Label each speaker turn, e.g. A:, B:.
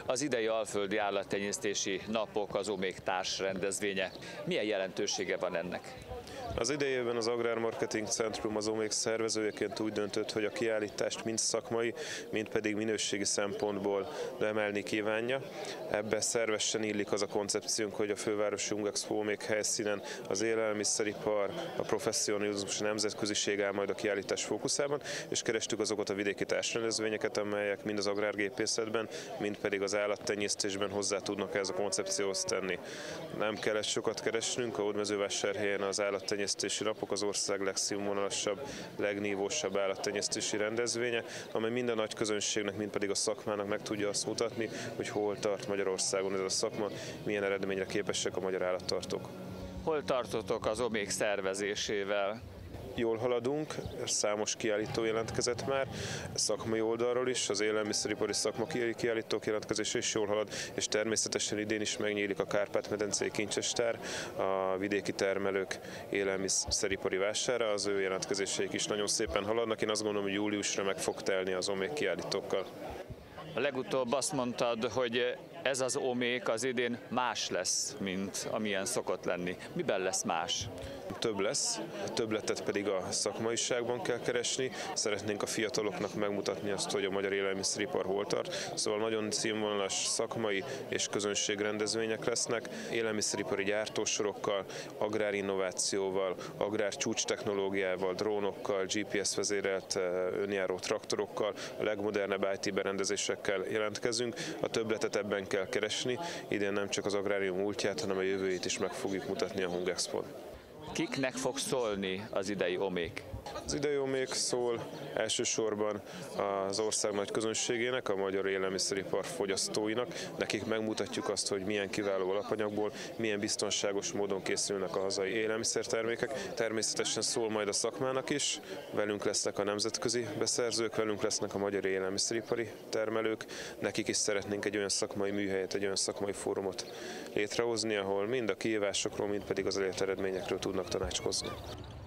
A: Az idei alföldi állattenyésztési napok az OMÉK társrendezvénye. Milyen jelentősége van ennek?
B: Az idejében az Agrármarketing Centrum az OMÉK szervezőjeként úgy döntött, hogy a kiállítást mind szakmai, mind pedig minőségi szempontból emelni kívánja. Ebbe szervesen illik az a koncepciónk, hogy a fővárosi Hungexpo OMÉK helyszínen az élelmiszeripar, a professzionalizmus, a nemzetköziség áll majd a kiállítás fókuszában, és kerestük azokat a vidéki társrendezvényeket, amelyek mind az agrárgépészetben, mind pedig az állattenyésztésben hozzá tudnak ehhez a koncepcióhoz tenni. Nem kellett sokat keresnünk, a Hódmezővásárhelyen az állattenyésztési napok az ország legszínvonalasabb, legnívósabb állattenyésztési rendezvénye, amely mind a nagy közönségnek, mind pedig a szakmának meg tudja azt mutatni, hogy hol tart Magyarországon ez a szakma, milyen eredményre képesek a magyar állattartók.
A: Hol tartotok az OMÉK szervezésével?
B: Jól haladunk, számos kiállító jelentkezett már, szakmai oldalról is, az élelmiszeripari szakmai kiállítók jelentkezése is jól halad, és természetesen idén is megnyílik a Kárpát-medencei kincsestár, a vidéki termelők élelmiszeripari vására, az ő jelentkezéseik is nagyon szépen haladnak, én azt gondolom, hogy júliusra meg fog telni az OMÉK kiállítókkal.
A: A legutóbb azt mondtad, hogy ez az OMÉK az idén más lesz, mint amilyen szokott lenni. Miben lesz más?
B: Több lesz, a többletet pedig a szakmaiságban kell keresni. Szeretnénk a fiataloknak megmutatni azt, hogy a magyar élelmiszeripar hol tart. Szóval nagyon színvonalas szakmai és közönségrendezvények lesznek, élelmiszeripari gyártósorokkal, agrárinnovációval, agrár csúcstechnológiával, drónokkal, GPS vezérelt önjáró traktorokkal, a legmodernebb IT berendezésekkel jelentkezünk. A többletet ebben kell keresni, idén nem csak az agrárium múltját, hanem a jövőjét is meg fogjuk mutatni a Hungexpon.
A: Kiknek fog szólni az idei OMÉK?
B: Az idei OMÉK szól elsősorban az ország nagy közönségének, a magyar élelmiszeripar fogyasztóinak. Nekik megmutatjuk azt, hogy milyen kiváló alapanyagból, milyen biztonságos módon készülnek a hazai élelmiszertermékek. Természetesen szól majd a szakmának is, velünk lesznek a nemzetközi beszerzők, velünk lesznek a magyar élelmiszeripari termelők. Nekik is szeretnénk egy olyan szakmai műhelyet, egy olyan szakmai fórumot létrehozni, ahol mind a kihívásokról, mind pedig az elért eredményekről tudnak tanácskozni.